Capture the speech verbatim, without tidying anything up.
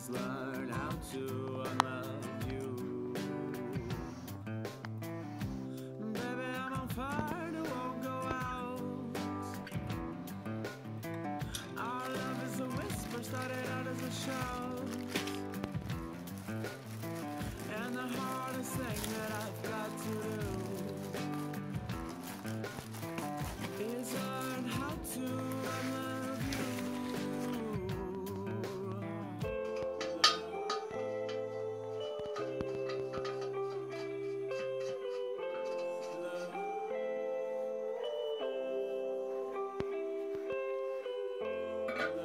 just learn how to unlove you. Baby, I'm on fire and it won't go out. Our love is a whisper, started out as a shout. And the hardest thing that I've got to do is learn how to unlove you. Love.